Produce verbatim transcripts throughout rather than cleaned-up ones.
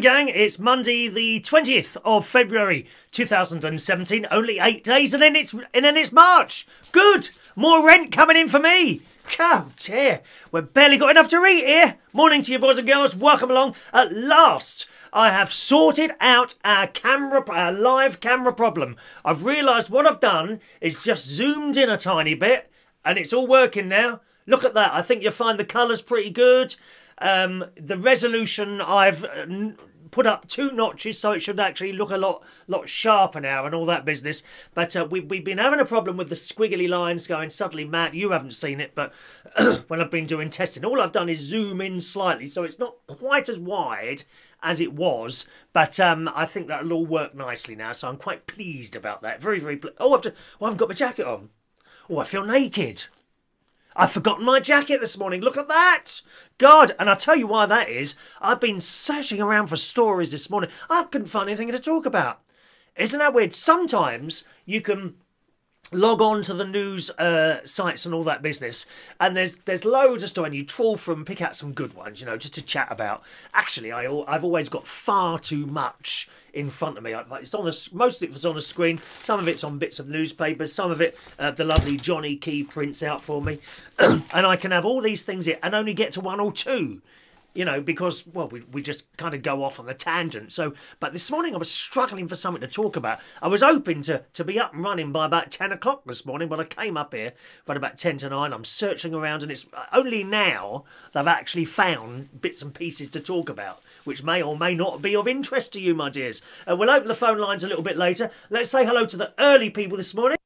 gang, it's Monday the twentieth of February two thousand seventeen, only eight days and then it's and then it's March. Good, more rent coming in for me. Oh dear, we've barely got enough to eat here. Morning to you boys and girls, welcome along. At last, I have sorted out our camera, our live camera problem. I've realised what I've done is just zoomed in a tiny bit and it's all working now. Look at that, I think you'll find the colours pretty good. Um, the resolution I've put up two notches so it should actually look a lot lot sharper now and all that business. But uh, we, we've been having a problem with the squiggly lines going suddenly mad. You haven't seen it, but when I've been doing testing, all I've done is zoom in slightly so it's not quite as wide as it was. But um, I think that'll all work nicely now, so I'm quite pleased about that. Very, very pleased. Oh, I've, to, oh, I haven't got my jacket on. Oh, I feel naked. I've forgotten my jacket this morning. Look at that. God, and I'll tell you why that is. I've been searching around for stories this morning. I couldn't find anything to talk about. Isn't that weird? Sometimes you can log on to the news uh, sites and all that business, and there's there's loads of stuff, and you trawl from, pick out some good ones, you know, just to chat about. Actually, I, I've always got far too much in front of me. It's on the, most of it's on the screen, some of it's on bits of newspapers, some of it uh, the lovely Johnny Key prints out for me, and I can have all these things here and only get to one or two. You know, because, well, we, we just kind of go off on the tangent. So, but this morning I was struggling for something to talk about. I was hoping to, to be up and running by about ten o'clock this morning, but I came up here at about ten to nine. I'm searching around, and it's only now that I've actually found bits and pieces to talk about, which may or may not be of interest to you, my dears. Uh, we'll open the phone lines a little bit later. Let's say hello to the early people this morning.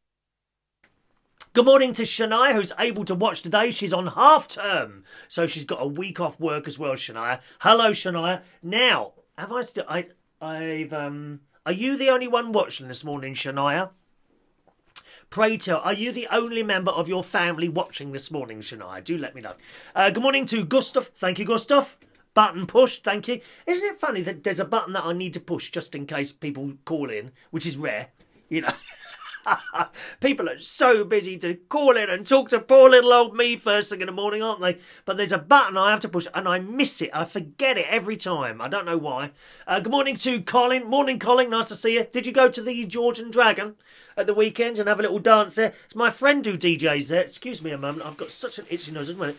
Good morning to Shania, who's able to watch today. She's on half term, so she's got a week off work as well, Shania. Hello, Shania. Now, have I still... I, I've... um. Are you the only one watching this morning, Shania? Pray tell, are you the only member of your family watching this morning, Shania? Do let me know. Uh, good morning to Gustav. Thank you, Gustav. Button pushed, thank you. Isn't it funny that there's a button that I need to push just in case people call in, which is rare, you know? People are so busy to call in and talk to poor little old me first thing in the morning, aren't they? But there's a button I have to push and I miss it. I forget it every time. I don't know why. Uh, good morning to Colin. Morning, Colin. Nice to see you. Did you go to the Georgian Dragon at the weekend and have a little dance there? It's my friend who D Js there. Excuse me a moment. I've got such an itchy nose, isn't it?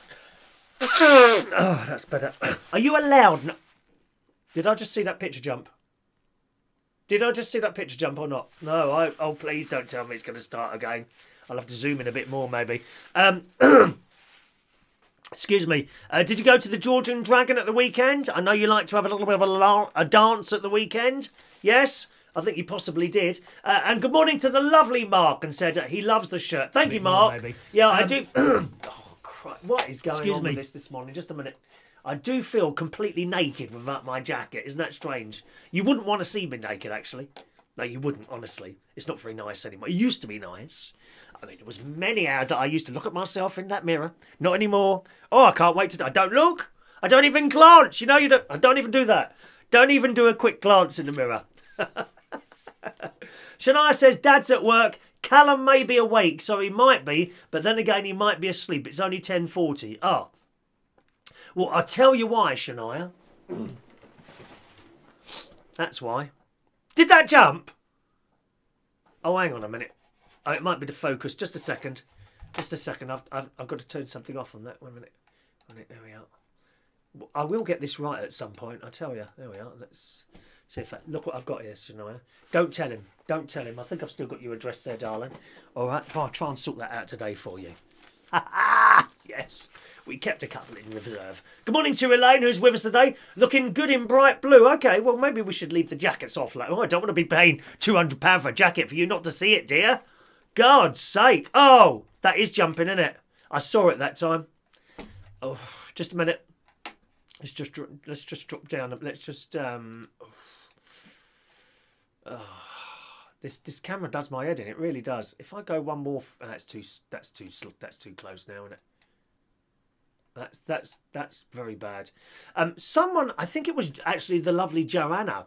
Oh, that's better. Are you allowed? No. Did I just see that picture jump? Did I just see that picture jump or not? No, I... Oh, please don't tell me it's going to start again. I'll have to zoom in a bit more, maybe. Um, excuse me. Uh, did you go to the Georgian Dragon at the weekend? I know you like to have a little bit of a, a dance at the weekend. Yes? I think you possibly did. Uh, and good morning to the lovely Mark, and said uh, he loves the shirt. Thank you, Mark. More, maybe. Yeah, um, I do... oh, Christ. What is going excuse on me. with this this morning? Just a minute. I do feel completely naked without my jacket. Isn't that strange? You wouldn't want to see me naked, actually. No, you wouldn't, honestly. It's not very nice anymore. It used to be nice. I mean, it was many hours that I used to look at myself in that mirror. Not anymore. Oh, I can't wait to... I don't look. I don't even glance. You know, you don't... I don't even do that. Don't even do a quick glance in the mirror. Shania says, Dad's at work. Callum may be awake, so he might be. But then again, he might be asleep. It's only ten forty. Oh. Well, I'll tell you why, Shania. That's why. Did that jump? Oh, hang on a minute. Oh, it might be the focus. Just a second. Just a second. I've, I've, I've got to turn something off on that. One minute. One minute. There we are. I will get this right at some point, I tell you. There we are. Let's see if I... Look what I've got here, Shania. Don't tell him. Don't tell him. I think I've still got your address there, darling. All right. I'll try and sort that out today for you. Ha ha! Yes. We kept a couple in reserve. Good morning to Elaine, who's with us today. Looking good in bright blue. Okay, well, maybe we should leave the jackets off. Like, oh, I don't want to be paying two hundred pounds for a jacket for you not to see it, dear. God's sake. Oh, that is jumping, isn't it? I saw it that time. Oh, just a minute. Let's just, let's just drop down. Let's just... Um, oh, this this camera does my head in. It really does. If I go one more... That's too, that's too, that's too close now, isn't it? That's that's that's very bad. Um, someone, I think it was actually the lovely Joanna,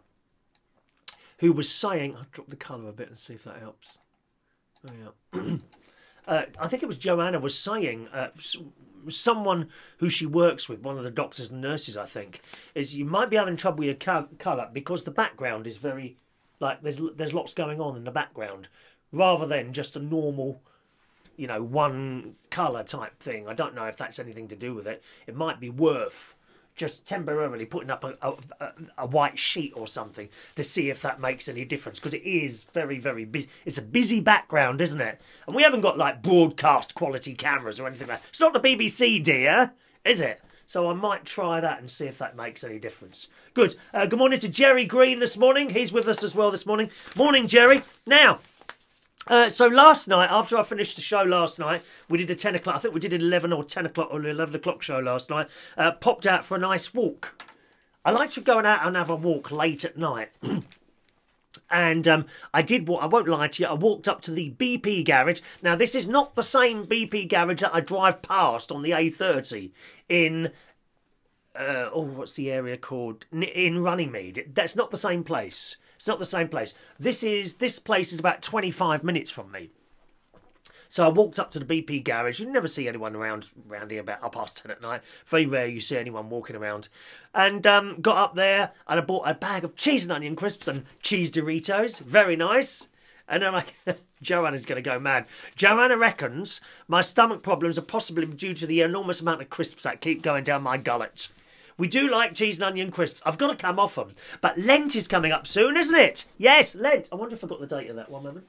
who was saying, I'll drop the colour a bit and see if that helps. Oh, yeah. uh, I think it was Joanna was saying, uh, someone who she works with, one of the doctors and nurses, I think, is you might be having trouble with your colour because the background is very, like, there's there's lots going on in the background, rather than just a normal, you know, one colour type thing. I don't know if that's anything to do with it. It might be worth just temporarily putting up a, a, a white sheet or something to see if that makes any difference, because it is very, very busy. It's a busy background, isn't it? And we haven't got, like, broadcast quality cameras or anything like that. It's not the B B C, dear, is it? So I might try that and see if that makes any difference. Good. Uh, good morning to Jerry Green this morning. He's with us as well this morning. Morning, Jerry. Now, Uh, so last night, after I finished the show last night, we did a ten o'clock, I think we did an eleven or ten o'clock or eleven o'clock show last night, uh, popped out for a nice walk. I like to go out and have a walk late at night. And um, I did, I won't lie to you, I walked up to the B P garage. Now, this is not the same B P garage that I drive past on the A thirty in, uh, oh, what's the area called? In Runnymede. That's not the same place. It's not the same place. This is this place is about twenty-five minutes from me. So I walked up to the B P garage. You never see anyone around around here about half past ten at night. Very rare you see anyone walking around. And um, got up there and I bought a bag of cheese and onion crisps and cheese Doritos. Very nice. And then I, Joanna's going to go mad. Joanna reckons my stomach problems are possibly due to the enormous amount of crisps that keep going down my gullet. We do like cheese and onion crisps. I've got to come off them. But Lent is coming up soon, isn't it? Yes, Lent. I wonder if I got the date of that. One moment.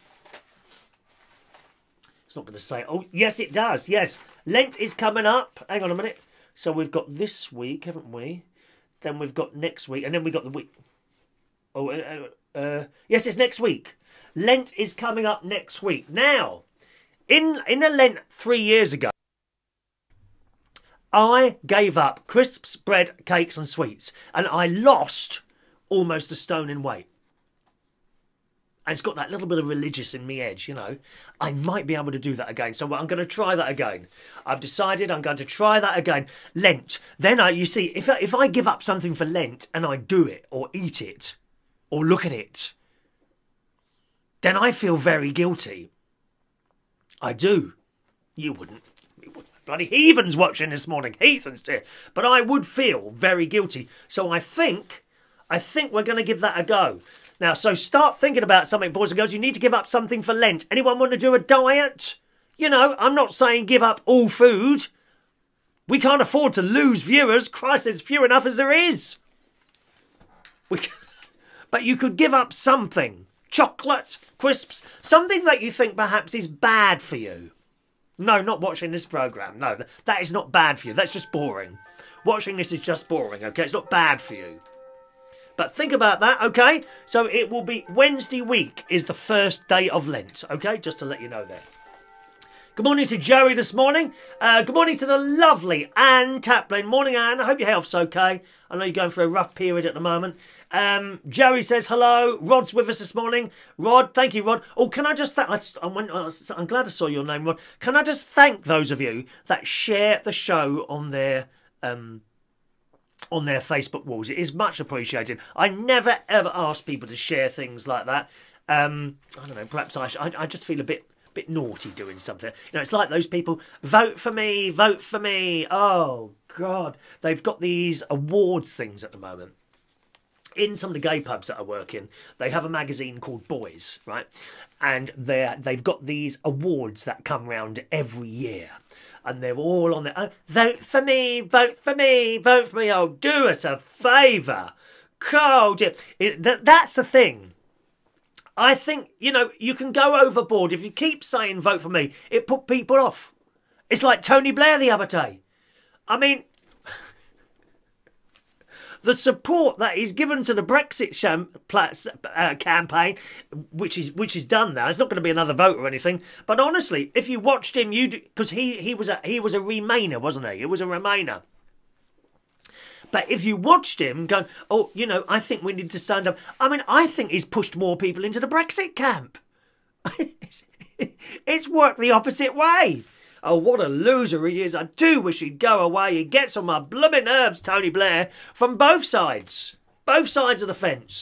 It's not going to say. Oh, yes, it does. Yes. Lent is coming up. Hang on a minute. So we've got this week, haven't we? Then we've got next week. And then we've got the week. Oh, uh, uh, yes, it's next week. Lent is coming up next week. Now, in, in a Lent three years ago, I gave up crisps, bread, cakes and sweets. And I lost almost a stone in weight. And it's got that little bit of religious in me edge, you know. I might be able to do that again. So I'm going to try that again. I've decided I'm going to try that again. Lent. Then, I, you see, if I, if I give up something for Lent and I do it or eat it or look at it, then I feel very guilty. I do. You wouldn't. Bloody heathens watching this morning. Heathens, dear. But I would feel very guilty. So I think, I think we're going to give that a go. Now, so start thinking about something, boys and girls. You need to give up something for Lent. Anyone want to do a diet? You know, I'm not saying give up all food. We can't afford to lose viewers. Christ, there's few enough as there is. We can... But you could give up something. Chocolate, crisps, something that you think perhaps is bad for you. No, not watching this programme. No, that is not bad for you. That's just boring. Watching this is just boring, okay? It's not bad for you. But think about that, okay? So it will be Wednesday week is the first day of Lent, okay? Just to let you know there. Good morning to Joey this morning. Uh, good morning to the lovely Anne Taplin. Morning, Anne. I hope your health's okay. I know you're going through a rough period at the moment. Um, Joey says hello. Rod's with us this morning. Rod, thank you, Rod. Oh, can I just thank... I'm, I'm glad I saw your name, Rod. Can I just thank those of you that share the show on their... Um, on their Facebook walls. It is much appreciated. I never, ever ask people to share things like that. Um, I don't know, perhaps I, I, I just feel a bit... bit naughty doing something. You know, it's like those people, vote for me, vote for me. Oh, God. They've got these awards things at the moment. In some of the gay pubs that I work in, they have a magazine called Boys, right? And they're, they've got these awards that come round every year. And they're all on there. Oh, vote for me, vote for me, vote for me. Oh, do us a favour. God, it, that, that's the thing. I think, you know, you can go overboard. If you keep saying vote for me, it put people off. It's like Tony Blair the other day. I mean, the support that he's given to the Brexit sham, uh, campaign, which is which is done now. It's not going to be another vote or anything. But honestly, if you watched him, you because he he was a he was a Remainer, wasn't he? He was a Remainer. But if you watched him going, oh, you know, I think we need to stand up. I mean, I think he's pushed more people into the Brexit camp. it's, it's worked the opposite way. Oh, what a loser he is. I do wish he'd go away. He gets on my blooming nerves, Tony Blair, from both sides. Both sides of the fence.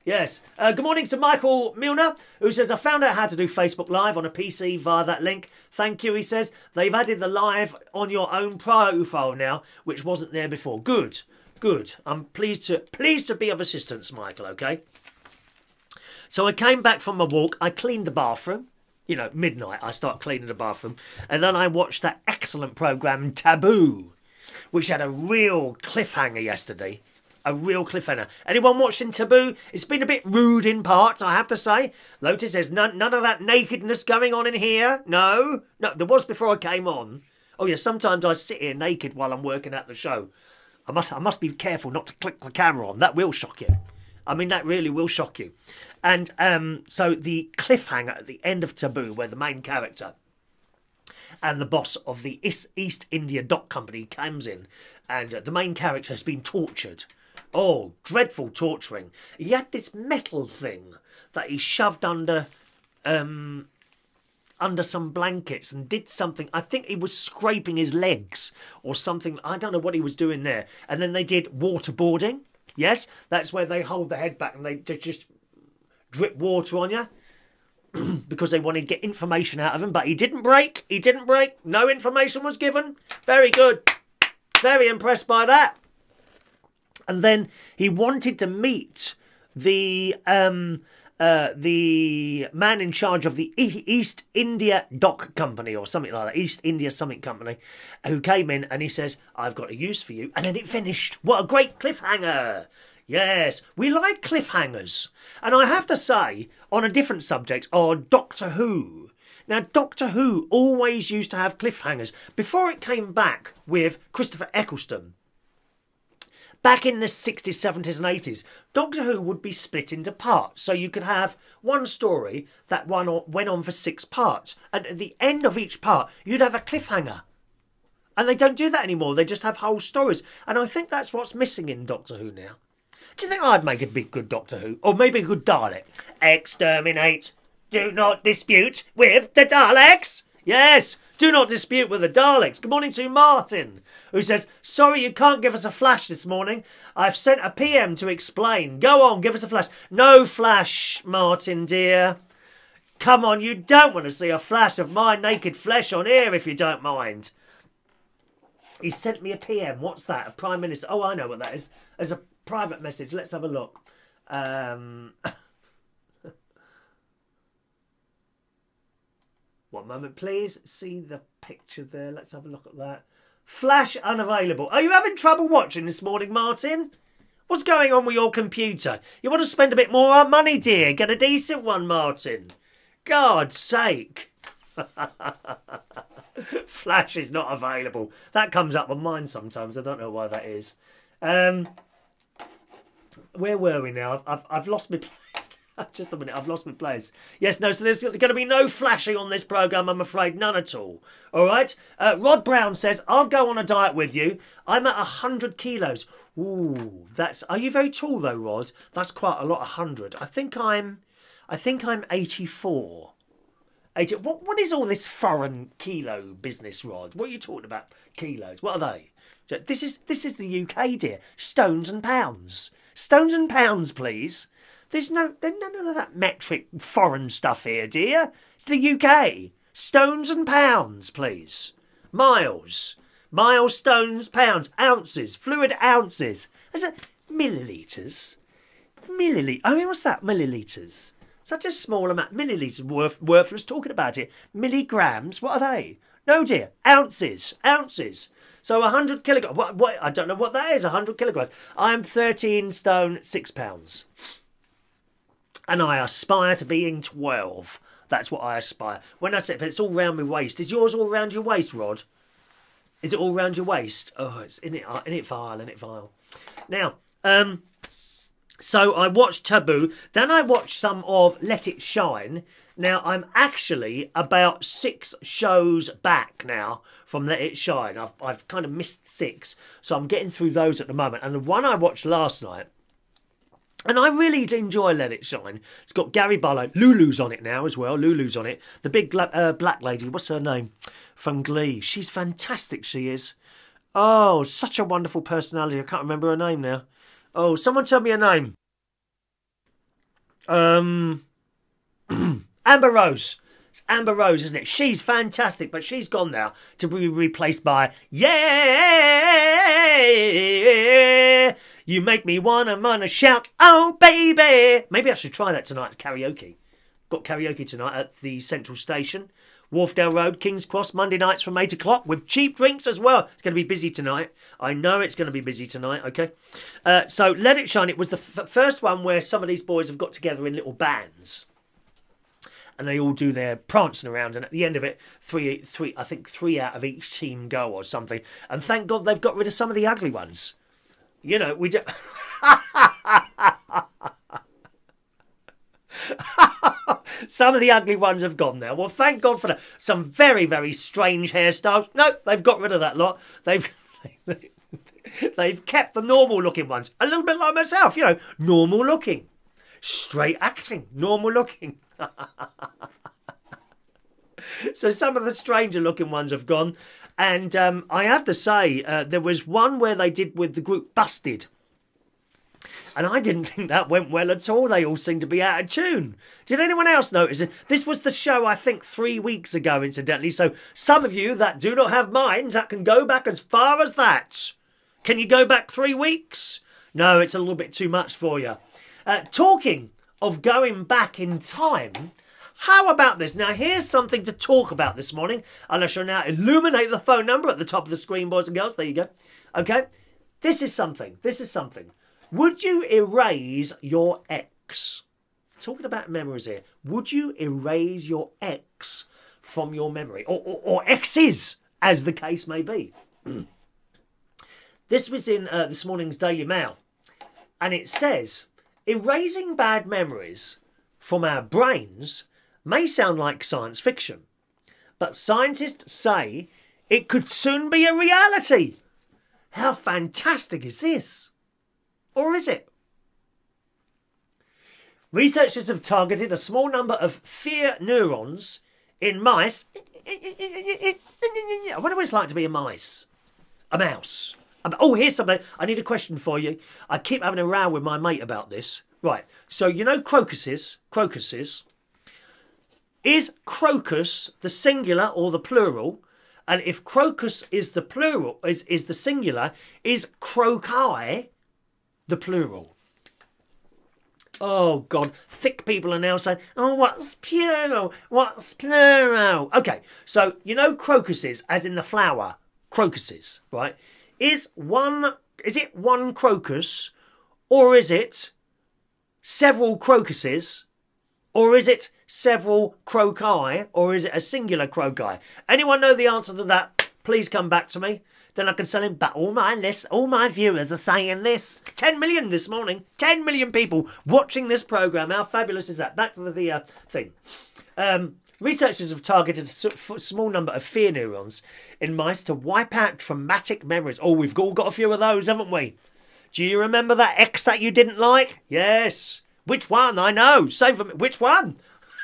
Yes. Uh, good morning to Michael Milner, who says, I found out how to do Facebook Live on a P C via that link. Thank you, he says. They've added the live on your own profile now, which wasn't there before. Good. Good. I'm pleased to pleased to be of assistance, Michael, okay? So I came back from my walk. I cleaned the bathroom. You know, midnight, I start cleaning the bathroom. And then I watched that excellent programme, Taboo, which had a real cliffhanger yesterday. A real cliffhanger. Anyone watching Taboo? It's been a bit rude in parts, I have to say. Lotus says, none, none of that nakedness going on in here. No. No, there was before I came on. Oh, yeah, sometimes I sit here naked while I'm working at the show. I must, I must be careful not to click the camera on. That will shock you. I mean, that really will shock you. And um, so the cliffhanger at the end of Taboo, where the main character and the boss of the East India Dock Company comes in, and uh, the main character has been tortured. Oh, dreadful torturing. He had this metal thing that he shoved under um, under some blankets and did something. I think he was scraping his legs or something. I don't know what he was doing there. And then they did waterboarding. Yes, that's where they hold the head back and they just drip water on you because they wanted to get information out of him. But he didn't break. He didn't break. No information was given. Very good. Very impressed by that. And then he wanted to meet the um, uh, the man in charge of the East India Dock Company or something like that, East India something company, who came in and he says, I've got a use for you. And then it finished. What a great cliffhanger. Yes, we like cliffhangers. And I have to say, on a different subject, on Doctor Who. Now, Doctor Who always used to have cliffhangers before it came back with Christopher Eccleston. Back in the sixties, seventies and eighties, Doctor Who would be split into parts. So you could have one story that one went on for six parts. And at the end of each part, you'd have a cliffhanger. And they don't do that anymore. They just have whole stories. And I think that's what's missing in Doctor Who now. Do you think I'd make a big good Doctor Who? Or maybe a good Dalek? Exterminate. Do not dispute with the Daleks. Yes. Do not dispute with the Daleks. Good morning to Martin, who says, sorry you can't give us a flash this morning. I've sent a P M to explain. Go on, give us a flash. No flash, Martin, dear. Come on, you don't want to see a flash of my naked flesh on here if you don't mind. He sent me a P M. What's that? A Prime Minister. Oh, I know what that is. There's a private message. Let's have a look. Um... One moment, please. See the picture there. Let's have a look at that. Flash unavailable. Are you having trouble watching this morning, Martin? What's going on with your computer? You want to spend a bit more money, dear? Get a decent one, Martin. God's sake. Flash is not available. That comes up on mine sometimes. I don't know why that is. Um, where were we now? I've, I've, I've lost my place. Just a minute, I've lost my place. Yes, no, so there's going to be no flashing on this programme, I'm afraid. None at all. All right? Uh, Rod Brown says, I'll go on a diet with you. I'm at one hundred kilos. Ooh, that's... Are you very tall, though, Rod? That's quite a lot, one hundred. I think I'm... I think I'm eighty-four. eighty, what, what is all this foreign kilo business, Rod? What are you talking about, kilos? What are they? This is, this is the U K, dear. Stones and pounds. Stones and pounds, please. There's no, there's none of that metric foreign stuff here, dear. It's the U K. Stones and pounds, please. Miles. Miles, stones, pounds, ounces, fluid ounces. Is it millilitres? Millilitres. I mean, what's that? Millilitres. Such a small amount. Millilitres. Worth, worthless talking about it. Milligrams. What are they? No, dear. Ounces. Ounces. So one hundred kilograms. What, what, I don't know what that is. one hundred kilograms. I'm thirteen stone, six pounds. And I aspire to being twelve. That's what I aspire. When I say, but it's all round my waist. Is yours all round your waist, Rod? Is it all round your waist? Oh, it's in it, in it vile, in it vile. Now, um, so I watched Taboo. Then I watched some of Let It Shine. Now, I'm actually about six shows back now from Let It Shine. I've, I've kind of missed six. So I'm getting through those at the moment. And the one I watched last night, and I really enjoy Let It Shine. It's got Gary Barlow. Lulu's on it now as well. Lulu's on it. The big uh, black lady, what's her name? From Glee. She's fantastic, she is. Oh, such a wonderful personality. I can't remember her name now. Oh, someone tell me her name. Um, Amber Rose. It's Amber Rose, isn't it? She's fantastic, but she's gone now to be replaced by Yeah. You make me wanna wanna shout, oh baby. Maybe I should try that tonight at karaoke. Got karaoke tonight at the Central Station, Wharfdale Road, King's Cross, Monday nights from eight o'clock with cheap drinks as well. It's going to be busy tonight. I know it's going to be busy tonight, okay? Uh, so Let It Shine. It was the f first one where some of these boys have got together in little bands. And they all do their prancing around, and at the end of it, three, three, I think three out of each team go or something. And thank God they've got rid of some of the ugly ones. You know, we do. Some of the ugly ones have gone now. Well, thank God for that. Some very, very strange hairstyles. No, they've got rid of that lot. They've they've kept the normal looking ones. A little bit like myself, you know, normal looking, straight acting, normal looking. So some of the stranger looking ones have gone. And um, I have to say, uh, there was one where they did with the group Busted. And I didn't think that went well at all. They all seemed to be out of tune. Did anyone else notice it? This was the show, I think, three weeks ago, incidentally. So some of you that do not have minds, that can go back as far as that. Can you go back three weeks? No, it's a little bit too much for you. Uh, talking of going back in time, how about this? Now, here's something to talk about this morning. And I shall now illuminate the phone number at the top of the screen, boys and girls. There you go. Okay. This is something. This is something. Would you erase your ex? Talking about memories here. Would you erase your ex from your memory? Or, or, or exes, as the case may be. This was in uh, this morning's Daily Mail. And it says, erasing bad memories from our brains may sound like science fiction, but scientists say it could soon be a reality. How fantastic is this? Or is it? Researchers have targeted a small number of fear neurons in mice. I wonder what it's like to be a mice. A mouse. Oh, here's something. I need a question for you. I keep having a row with my mate about this. Right. So, you know crocuses? Crocuses. Is crocus the singular or the plural? And if crocus is the plural, is, is the singular, is croci the plural? Oh, God. Thick people are now saying, oh, what's plural? What's plural? Okay, so you know crocuses, as in the flower, crocuses, right? Is one, is it one crocus, or is it several crocuses, or is it several croci, or is it a singular croci? Anyone know the answer to that? Please come back to me. Then I can sell him, but all my lists, all my viewers are saying this. ten million this morning. ten million people watching this programme. How fabulous is that? Back to the uh, thing. Um, researchers have targeted a small number of fear neurons in mice to wipe out traumatic memories. Oh, we've all got a few of those, haven't we? Do you remember that ex that you didn't like? Yes. Which one? I know. Say for me. Which one?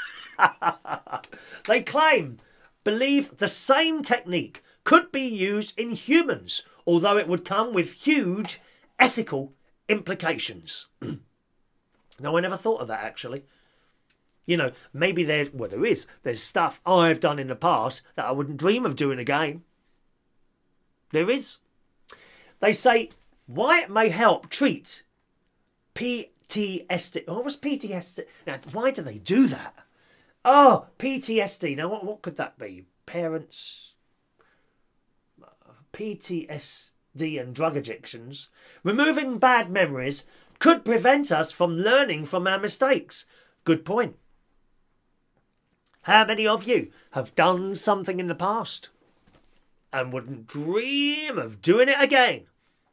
They claim, believe the same technique could be used in humans, although it would come with huge ethical implications. No, I never thought of that, actually. You know, maybe there, well, there is. There's stuff I've done in the past that I wouldn't dream of doing again. There is. They say, why it may help treat P T S D. What was P T S D? Now, why do they do that? Oh, P T S D. Now, what, what could that be? Parents... P T S D and drug addictions. Removing bad memories could prevent us from learning from our mistakes. Good point. How many of you have done something in the past and wouldn't dream of doing it again?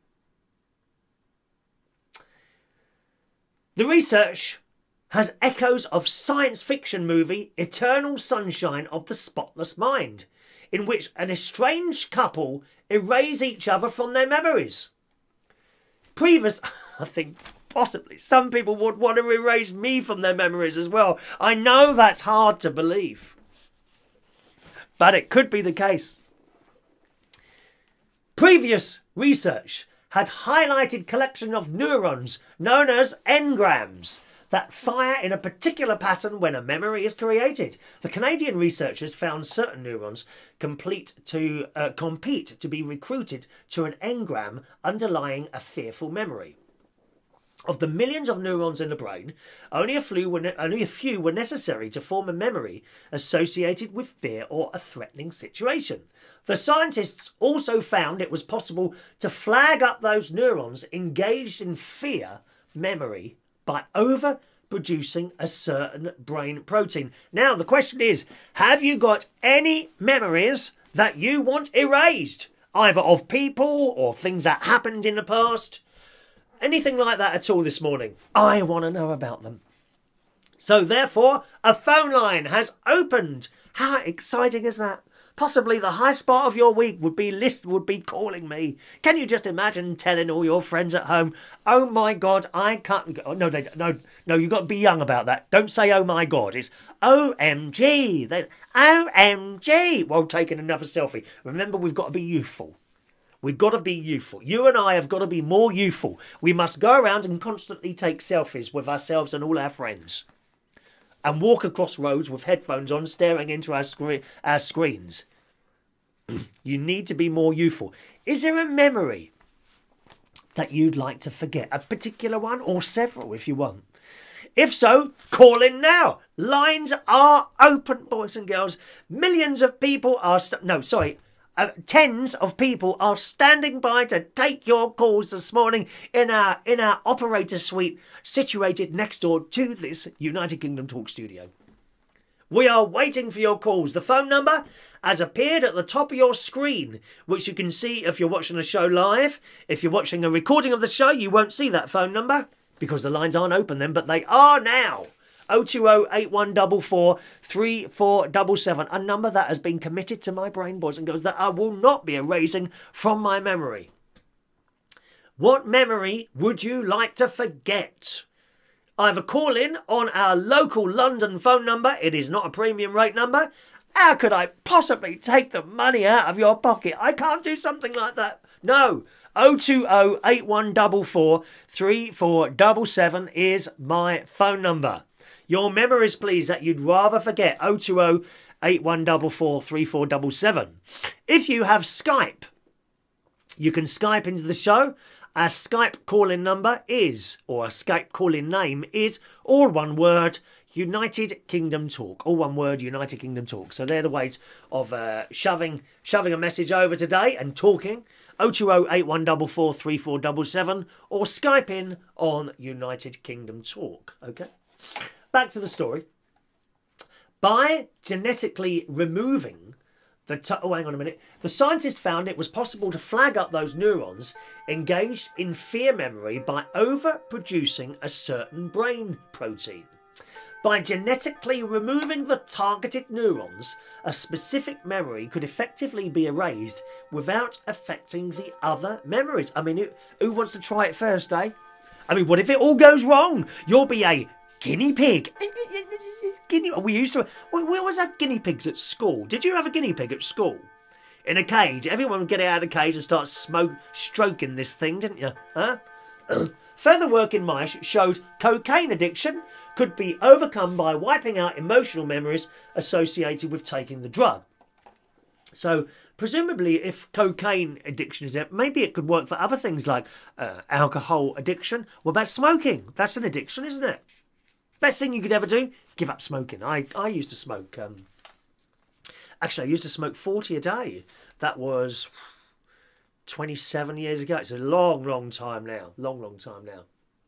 The research has echoes of science fiction movie Eternal Sunshine of the Spotless Mind, in which an estranged couple erase each other from their memories. Previous, I think possibly some people would want to erase me from their memories as well. I know that's hard to believe, but it could be the case. Previous research had highlighted collection of neurons known as engrams that fire in a particular pattern when a memory is created. The Canadian researchers found certain neurons complete to uh, compete to be recruited to an engram underlying a fearful memory. Of the millions of neurons in the brain, only a few were, only a few were necessary to form a memory associated with fear or a threatening situation. The scientists also found it was possible to flag up those neurons engaged in fear memory by overproducing a certain brain protein. Now, the question is, have you got any memories that you want erased? Either of people or things that happened in the past? Anything like that at all this morning? I want to know about them. So therefore, a phone line has opened. How exciting is that? Possibly the high spot of your week would be list would be calling me. Can you just imagine telling all your friends at home, "Oh my God, I can't." Oh, no, they, no, no. You've got to be young about that. Don't say "Oh my God." It's O M G. Then O M G. Well, taking another selfie. Remember, we've got to be youthful. We've got to be youthful. You and I have got to be more youthful. We must go around and constantly take selfies with ourselves and all our friends. And walk across roads with headphones on, staring into our, scre our screens. You need to be more youthful. Is there a memory that you'd like to forget? A particular one or several if you want? If so, call in now. Lines are open, boys and girls. Millions of people are... No, sorry. Uh, tens of people are standing by to take your calls this morning in our in our operator suite situated next door to this United Kingdom Talk studio. We are waiting for your calls. The phone number has appeared at the top of your screen, which you can see if you're watching the show live. If you're watching a recording of the show, you won't see that phone number because the lines aren't open then, but they are now. oh two oh, eight one four four, three four seven seven, a number that has been committed to my brain, boys and girls, that I will not be erasing from my memory. What memory would you like to forget? Either call in on our local London phone number. It is not a premium rate number. How could I possibly take the money out of your pocket? I can't do something like that. No. oh two oh, eight one four four, three four seven seven is my phone number. Your memories, please, that you'd rather forget. oh two oh, eight one four four, three four seven seven. If you have Skype, you can Skype into the show. Our Skype call-in number is, or our Skype call-in name is, all one word, United Kingdom Talk. All one word, United Kingdom Talk. So they're the ways of uh, shoving shoving a message over today and talking. oh two oh, eight one four four, three four seven seven or Skype in on United Kingdom Talk. Okay? Back to the story. By genetically removing the... T oh, hang on a minute. The scientists found it was possible to flag up those neurons engaged in fear memory by overproducing a certain brain protein. By genetically removing the targeted neurons, a specific memory could effectively be erased without affecting the other memories. I mean, who, who wants to try it first, eh? I mean, what if it all goes wrong? You'll be a guinea pig. Guinea. We used to. We always had guinea pigs at school. Did you have a guinea pig at school? In a cage. Everyone would get out of the cage and start smoke, stroking this thing, didn't you? Huh? Further work in mice showed cocaine addiction could be overcome by wiping out emotional memories associated with taking the drug. So, presumably, if cocaine addiction is there, maybe it could work for other things like uh, alcohol addiction. What about smoking? That's an addiction, isn't it? Best thing you could ever do, give up smoking. I, I used to smoke, um, actually I used to smoke forty a day. That was twenty-seven years ago. It's a long, long time now. Long, long time now.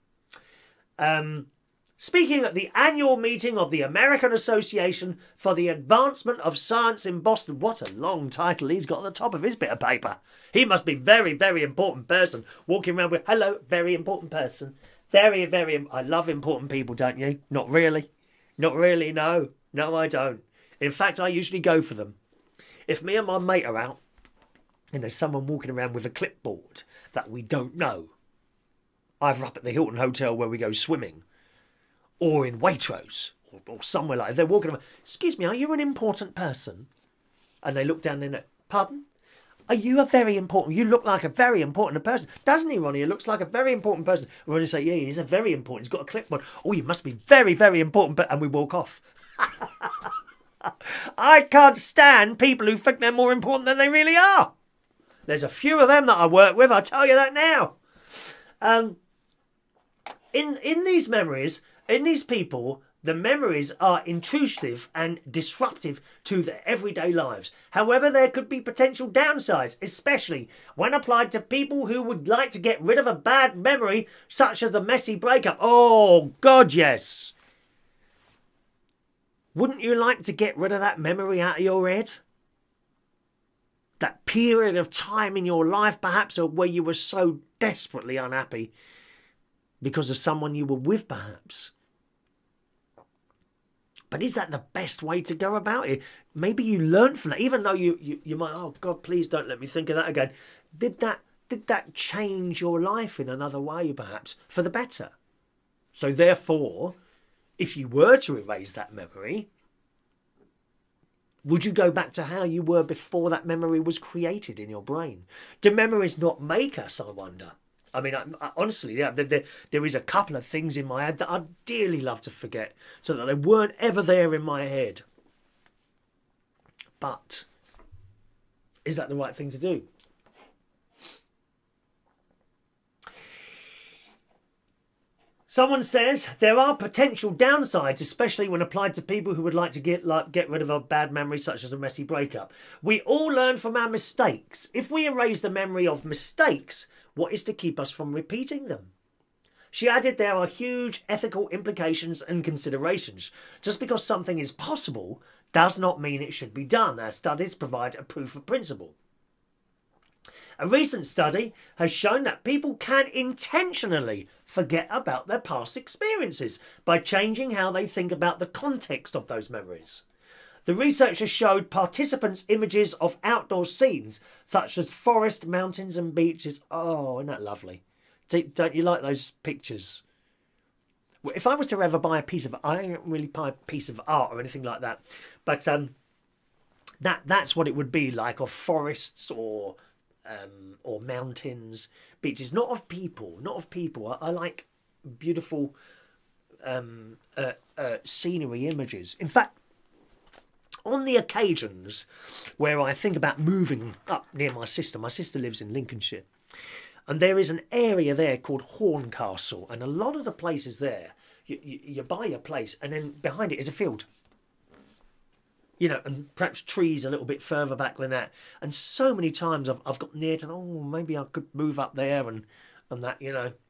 Um, speaking at the annual meeting of the American Association for the Advancement of Science in Boston. What a long title he's got at the top of his bit of paper. He must be very, very important person walking around with, hello, very important person. Very, very... I love important people, don't you? Not really. Not really, no. No, I don't. In fact, I usually go for them. If me and my mate are out and there's someone walking around with a clipboard that we don't know, either up at the Hilton Hotel where we go swimming or in Waitrose or, or somewhere like that, they're walking around, excuse me, are you an important person? And they look down and they, pardon? Are you a very important... You look like a very important person. Doesn't he, Ronnie? He looks like a very important person. Ronnie say, yeah, he's a very important. He's got a clipboard. Oh, you must be very, very important. But And we walk off. I can't stand people who think they're more important than they really are. There's a few of them that I work with. I'll tell you that now. Um, in, in these memories, in these people... The memories are intrusive and disruptive to their everyday lives. However, there could be potential downsides, especially when applied to people who would like to get rid of a bad memory, such as a messy breakup. Oh, God, yes. Wouldn't you like to get rid of that memory out of your head? That period of time in your life, perhaps, where you were so desperately unhappy because of someone you were with, perhaps. But is that the best way to go about it? Maybe you learned from that, even though you, you, you might, oh, God, please don't let me think of that again. Did that, did that change your life in another way, perhaps, for the better? So therefore, if you were to erase that memory, would you go back to how you were before that memory was created in your brain? Do memories not make us, I wonder? I mean, I, I, honestly, yeah, there, there, there is a couple of things in my head that I'd dearly love to forget so that they weren't ever there in my head. But is that the right thing to do? Someone says there are potential downsides, especially when applied to people who would like to get like get rid of a bad memory, such as a messy breakup. We all learn from our mistakes. If we erase the memory of mistakes, what is to keep us from repeating them? She added there are huge ethical implications and considerations. Just because something is possible does not mean it should be done. Our studies provide a proof of principle. A recent study has shown that people can intentionally forget about their past experiences by changing how they think about the context of those memories. The researchers showed participants images of outdoor scenes such as forest, mountains and beaches. Oh, isn't that lovely? Don't you like those pictures? If I was to ever buy a piece of... I don't really buy a piece of art or anything like that. But um, that that's what it would be like, of forests or... Um, or mountains, beaches, not of people, not of people. I, I like beautiful um, uh, uh, scenery images. In fact, on the occasions where I think about moving up near my sister, my sister lives in Lincolnshire, and there is an area there called Horncastle, and a lot of the places there, you, you, you buy a place and then behind it is a field. You know, and perhaps trees a little bit further back than that. And so many times I've, I've got near to, oh, maybe I could move up there and, and that, you know.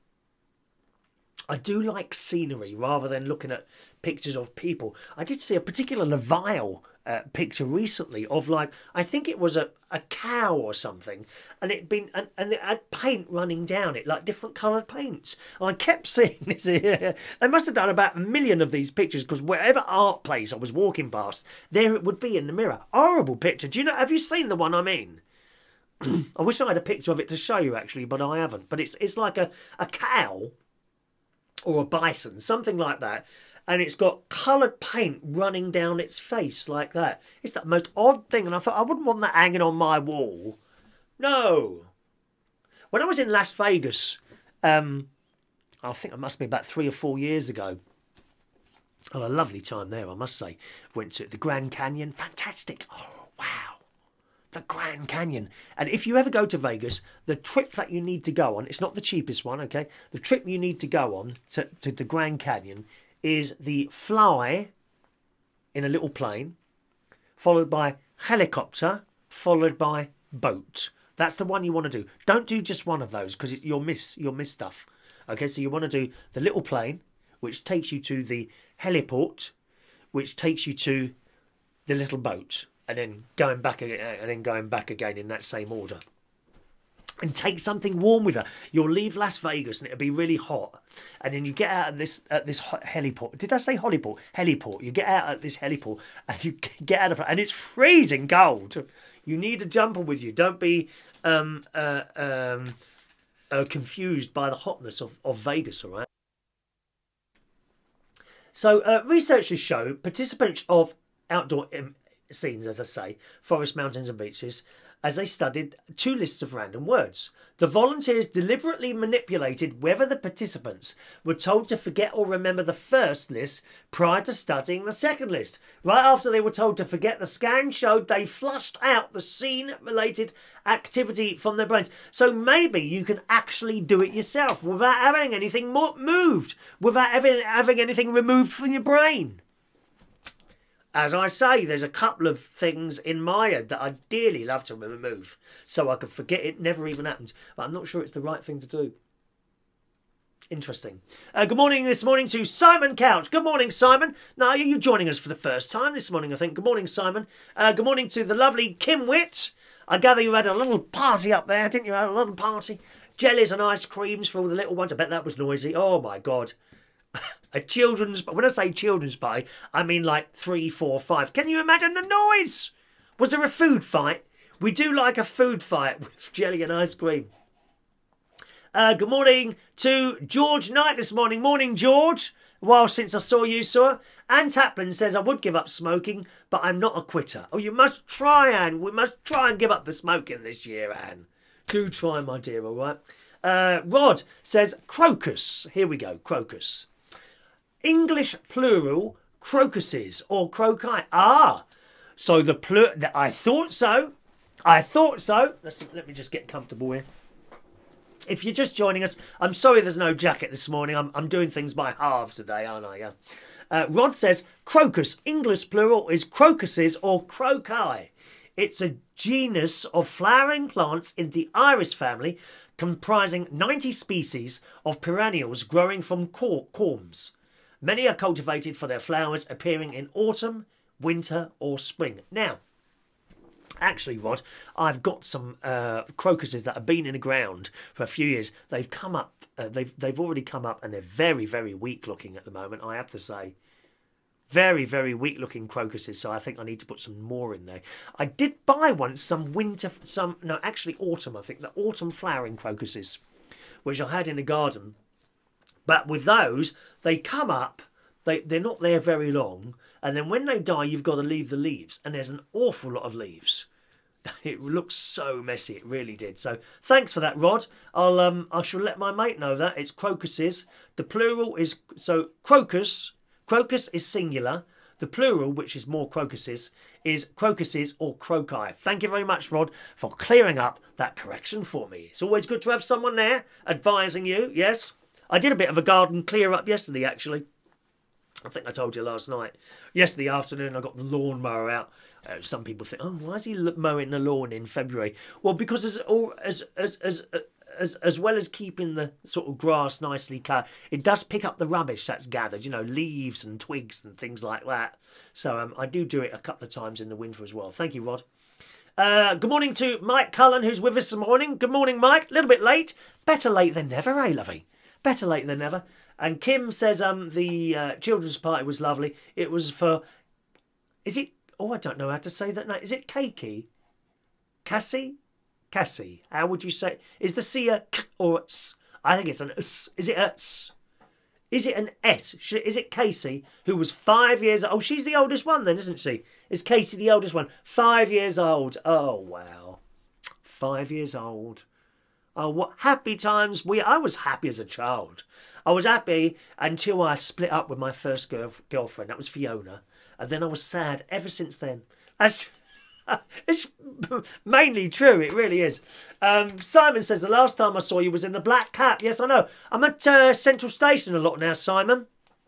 I do like scenery rather than looking at pictures of people. I did see a particular vile uh, picture recently of, like, I think it was a, a cow or something. And it'd been, and, and it had paint running down it, like different coloured paints. And I kept seeing this here. They must have done about a million of these pictures, because wherever art place I was walking past, there it would be in the mirror. Horrible picture. Do you know, have you seen the one I mean? I wish I had a picture of it to show you, actually, but I haven't. But it's, it's like a, a cow or a bison, something like that, and it's got coloured paint running down its face like that. It's the most odd thing, and I thought I wouldn't want that hanging on my wall. No. When I was in Las Vegas, um, I think it must be about three or four years ago, I had a lovely time there, I must say. Went to the Grand Canyon, fantastic. Oh, wow. The Grand Canyon. And if you ever go to Vegas, the trip that you need to go on, it's not the cheapest one, okay? The trip you need to go on to, to the Grand Canyon is the fly in a little plane, followed by helicopter, followed by boat. That's the one you want to do. Don't do just one of those, because you'll miss, you'll miss stuff. Okay, so you want to do the little plane, which takes you to the heliport, which takes you to the little boat, and then going back again, and then going back again in that same order. And take something warm with her. You'll leave Las Vegas and it'll be really hot, and then you get out at this at this heliport. Did I say heliport? Heliport. You get out at this heliport and you get out of it, and it's freezing cold. You need a jumper with you. Don't be um, uh, um, uh, confused by the hotness of, of Vegas. All right. So uh, researchers show participants of outdoor um, scenes, as I say, forest, mountains and beaches, as they studied two lists of random words. The volunteers deliberately manipulated whether the participants were told to forget or remember the first list prior to studying the second list. Right after they were told to forget, the scan showed they flushed out the scene-related activity from their brains. So maybe you can actually do it yourself without having anything moved, without having, having anything removed from your brain. As I say, there's a couple of things in my head that I'd dearly love to remove so I could forget it never even happened. But I'm not sure it's the right thing to do. Interesting. Uh, good morning this morning to Simon Couch. Good morning, Simon. Now, you're joining us for the first time this morning, I think. Good morning, Simon. Uh, good morning to the lovely Kim Witt. I gather you had a little party up there, didn't you? Had a little party. Jellies and ice creams for all the little ones. I bet that was noisy. Oh, my God. A children's, when I say children's party, I mean like three, four, five. Can you imagine the noise? Was there a food fight? We do like a food fight with jelly and ice cream. Uh, good morning to George Knight this morning. Morning, George. A while since I saw you, sir. Anne Taplin says, I would give up smoking, but I'm not a quitter. Oh, you must try, Anne. We must try and give up the smoking this year, Anne. Do try, my dear, all right? Uh, Rod says, crocus. Here we go, crocus. English plural, crocuses or croci. Ah, so the plural, I thought so. I thought so. Let's, let me just get comfortable here. If you're just joining us, I'm sorry there's no jacket this morning. I'm, I'm doing things by halves today, aren't I? Yeah. Uh, Rod says, crocus, English plural is crocuses or croci. It's a genus of flowering plants in the iris family comprising ninety species of perennials growing from corms. Many are cultivated for their flowers appearing in autumn, winter or spring. Now, actually, Rod, I've got some uh, crocuses that have been in the ground for a few years. They've come up, uh, they've, they've already come up and they're very, very weak looking at the moment, I have to say. Very, very weak looking crocuses, so I think I need to put some more in there. I did buy once some winter, some, no, actually autumn, I think, the autumn flowering crocuses, which I had in the garden. But with those, they come up, they, they're not there very long, and then when they die, you've got to leave the leaves, and there's an awful lot of leaves. It looks so messy, it really did. So thanks for that, Rod. I'll um I shall let my mate know that. It's crocuses. The plural is, so crocus, crocus is singular. The plural, which is more crocuses, is crocuses or croci. Thank you very much, Rod, for clearing up that correction for me. It's always good to have someone there advising you, yes? I did a bit of a garden clear up yesterday, actually. I think I told you last night. Yesterday afternoon, I got the lawnmower out. Uh, some people think, oh, why is he mowing the lawn in February? Well, because as as as as as as well as keeping the sort of grass nicely cut, it does pick up the rubbish that's gathered. You know, leaves and twigs and things like that. So um, I do do it a couple of times in the winter as well. Thank you, Rod. Uh, good morning to Mike Cullen, who's with us this morning. Good morning, Mike. A little bit late. Better late than never, eh, lovey? Better late than never. And Kim says um the uh, children's party was lovely. It was for, is it, oh, I don't know how to say that name. Is it Keiki? Cassie? Cassie. How would you say? Is the C a K or a S? I think it's an S. Is it a S? Is it an S? Is it Casey, who was five years old? Oh, she's the oldest one then, isn't she? Is Casey the oldest one? Five years old. Oh, wow. Five years old. Oh, what happy times. We. I was happy as a child. I was happy until I split up with my first girl, girlfriend. That was Fiona. And then I was sad ever since then. That's, it's mainly true. It really is. Um, Simon says, the last time I saw you was in the Black Cap. Yes, I know. I'm at uh, Central Station a lot now, Simon.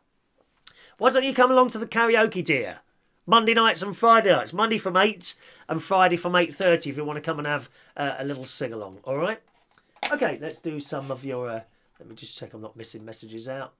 Why don't you come along to the karaoke, dear? Monday nights and Friday nights. Monday from eight and Friday from eight thirty if you want to come and have uh, a little sing-along. All right? Okay, let's do some of your... Uh, let me just check I'm not missing messages out.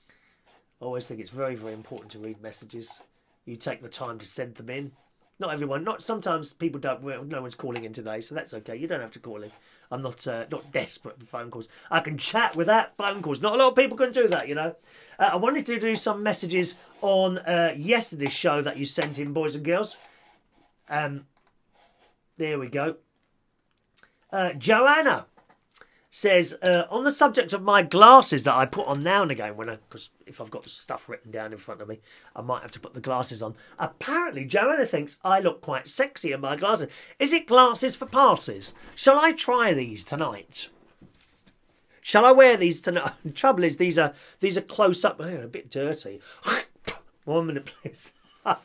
I always think it's very, very important to read messages. You take the time to send them in. Not everyone. Not sometimes people don't. Well, no one's calling in today, so that's okay. You don't have to call in. I'm not uh, not desperate for phone calls. I can chat without phone calls. Not a lot of people can do that, you know. Uh, I wanted to do some messages on uh, yesterday's show that you sent in, boys and girls. Um, there we go. Uh, Joanna. says, uh, on the subject of my glasses that I put on now and again, when I, because if I've got stuff written down in front of me, I might have to put the glasses on. Apparently, Joanna thinks I look quite sexy in my glasses. Is it glasses for passes? Shall I try these tonight? Shall I wear these tonight? The trouble is, these are these are close up. They're a bit dirty. One minute, please.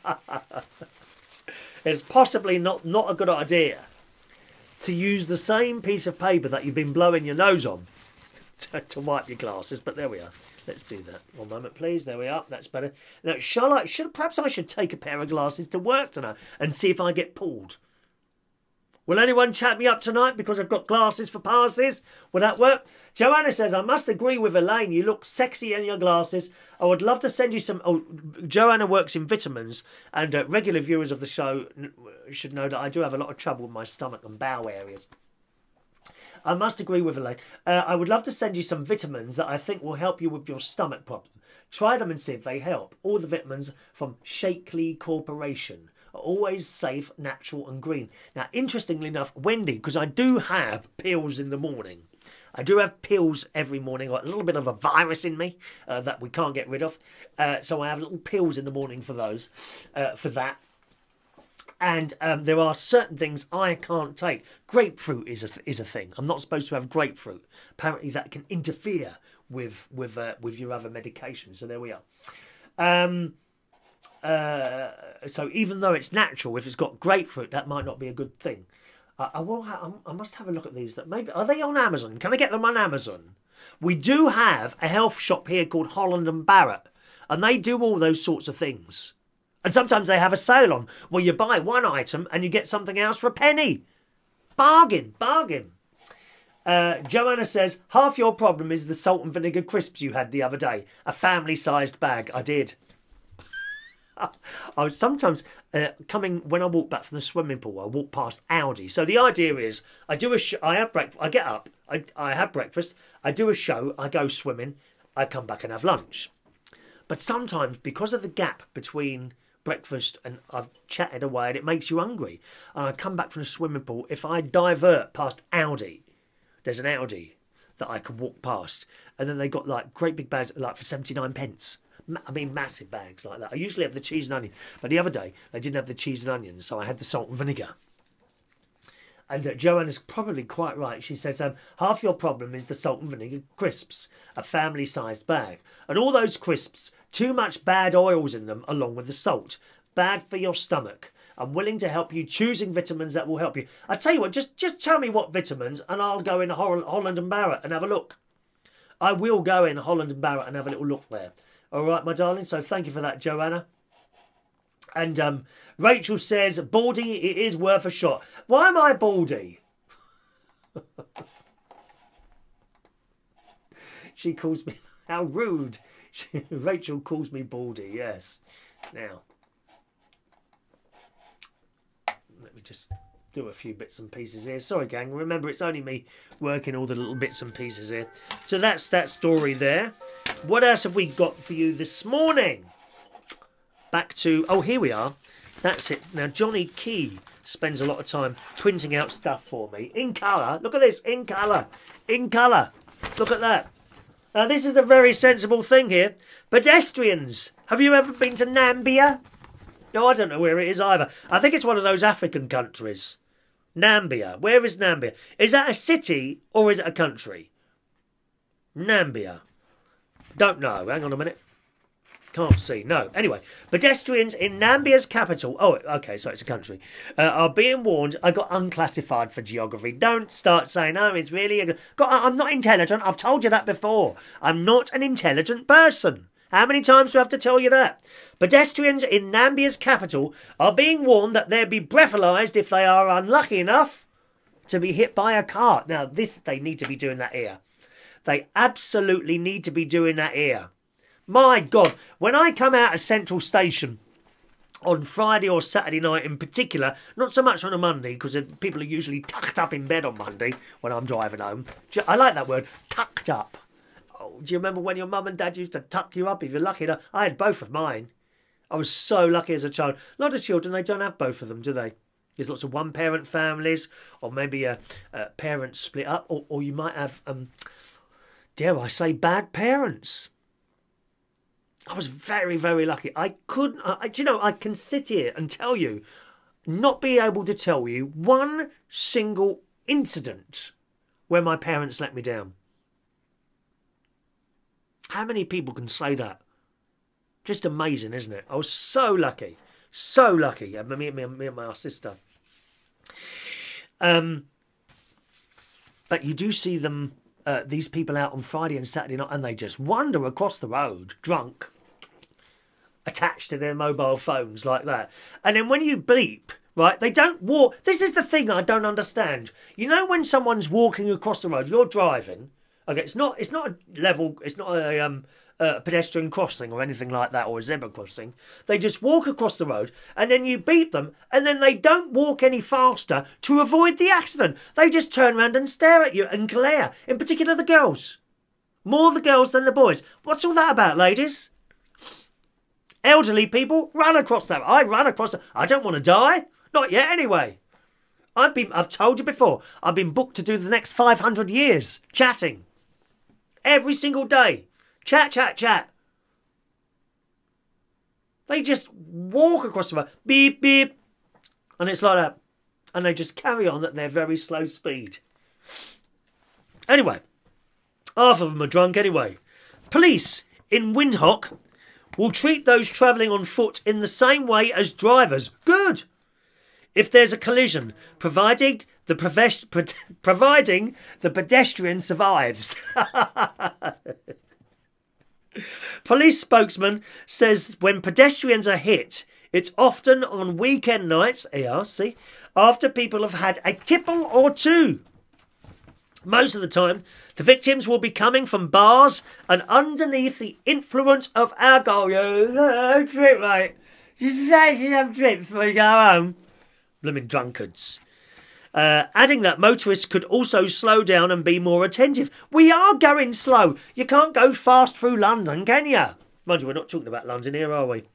It's possibly not, not a good idea to use the same piece of paper that you've been blowing your nose on to, to wipe your glasses, but there we are. Let's do that. One moment, please. There we are. That's better. Now, shall I? Should perhaps I should take a pair of glasses to work tonight and see if I get pulled. Will anyone chat me up tonight because I've got glasses for passes? Will that work? Joanna says, I must agree with Elaine. You look sexy in your glasses. I would love to send you some... Oh, Joanna works in vitamins, and uh, regular viewers of the show should know that I do have a lot of trouble with my stomach and bowel areas. I must agree with Elaine. Uh, I would love to send you some vitamins that I think will help you with your stomach problem. Try them and see if they help. All the vitamins from Shakely Corporation are always safe, natural and green. Now, interestingly enough, Wendy, because I do have pills in the morning. I do have pills every morning. I've got a little bit of a virus in me uh, that we can't get rid of. Uh, so I have little pills in the morning for those, uh, for that. And um, there are certain things I can't take. Grapefruit is a, is a thing. I'm not supposed to have grapefruit. Apparently that can interfere with with uh, with your other medication. So there we are. Um, uh, so even though it's natural, if it's got grapefruit, that might not be a good thing. Uh, I will. Ha I must have a look at these. That maybe are they on Amazon? Can I get them on Amazon? We do have a health shop here called Holland and Barrett, and they do all those sorts of things. And sometimes they have a sale on where you buy one item and you get something else for a penny. Bargain, bargain. Uh, Joanna says, half your problem is the salt and vinegar crisps you had the other day. A family-sized bag. I did. I was sometimes uh, coming, when I walk back from the swimming pool, I walk past Aldi. So the idea is, I do a sh I have breakfast, I get up, I, I have breakfast, I do a show, I go swimming, I come back and have lunch. But sometimes, because of the gap between breakfast and I've chatted away and it makes you hungry, and I come back from the swimming pool, if I divert past Aldi, there's an Aldi that I can walk past, and then they got like great big bags like for seventy-nine pence. I mean massive bags like that. I usually have the cheese and onion, but the other day they didn't have the cheese and onion, so I had the salt and vinegar. And uh, Joanna's probably quite right. She says, um, half your problem is the salt and vinegar crisps, a family-sized bag. And all those crisps, too much bad oils in them along with the salt. Bad for your stomach. I'm willing to help you choosing vitamins that will help you. I tell you what, just, just tell me what vitamins and I'll go in Hol Holland and Barrett and have a look. I will go in Holland and Barrett and have a little look there. All right, my darling. So thank you for that, Joanna. And um, Rachel says, Baldy, it is worth a shot. Why am I Baldy? She calls me... How rude. She, Rachel calls me Baldy, yes. Now, let me just do a few bits and pieces here. Sorry, gang. Remember, it's only me working all the little bits and pieces here. So that's that story there. What else have we got for you this morning? Back to... Oh, here we are. That's it. Now, Johnny Key spends a lot of time printing out stuff for me. In colour. Look at this. In colour. In colour. Look at that. Now, this is a very sensible thing here. Pedestrians. Have you ever been to Nambia? No, I don't know where it is either. I think it's one of those African countries. Nambia. Where is Nambia? Is that a city or is it a country? Nambia. Don't know. Hang on a minute. Can't see. No. Anyway, pedestrians in Nambia's capital. Oh, okay, so it's a country. Uh, are being warned. I got unclassified for geography. Don't start saying, oh, it's really... A... God, I'm not intelligent. I've told you that before. I'm not an intelligent person. How many times do I have to tell you that? Pedestrians in Nambia's capital are being warned that they'll be breathalyzed if they are unlucky enough to be hit by a car. Now, this, they need to be doing that here. They absolutely need to be doing that here. My God, when I come out of Central Station on Friday or Saturday night in particular, not so much on a Monday, because people are usually tucked up in bed on Monday when I'm driving home. I like that word, tucked up. Oh, do you remember when your mum and dad used to tuck you up if you're lucky enough? I had both of mine. I was so lucky as a child. A lot of children, they don't have both of them, do they? There's lots of one-parent families, or maybe a, a parents split up, or, or you might have, um, dare I say, bad parents. I was very, very lucky. I couldn't, I, do you know, I can sit here and tell you, not be able to tell you one single incident where my parents let me down. How many people can say that? Just amazing, isn't it? I was so lucky. So lucky. Me, me, me and my sister. Um, but you do see them, uh, these people out on Friday and Saturday night, and they just wander across the road, drunk, attached to their mobile phones like that. And then when you bleep, right, they don't walk. This is the thing I don't understand. You know when someone's walking across the road, you're driving. Okay, it's not it's not a level, it's not a, um, a pedestrian crossing or anything like that, or a zebra crossing. They just walk across the road, and then you beep them, and then they don't walk any faster to avoid the accident. They just turn around and stare at you and glare, in particular the girls. More the girls than the boys. What's all that about, ladies? Elderly people run across that. I run across that. I don't want to die. Not yet, anyway. I've been. I've told you before. I've been booked to do the next five hundred years chatting. Every single day. Chat, chat, chat. They just walk across the road. Beep, beep. And it's like that. And they just carry on at their very slow speed. Anyway. Half of them are drunk anyway. Police in Windhoek will treat those travelling on foot in the same way as drivers. Good. If there's a collision, providing the providing the pedestrian survives. Police spokesman says when pedestrians are hit, it's often on weekend nights, A R C, after people have had a tipple or two. Most of the time, the victims will be coming from bars and underneath the influence of alcohol. You drink, mate. You should have drink before you go home. Blooming drunkards. Uh, adding that motorists could also slow down and be more attentive. We are going slow. You can't go fast through London, can you? Mind you, we're not talking about London here, are we?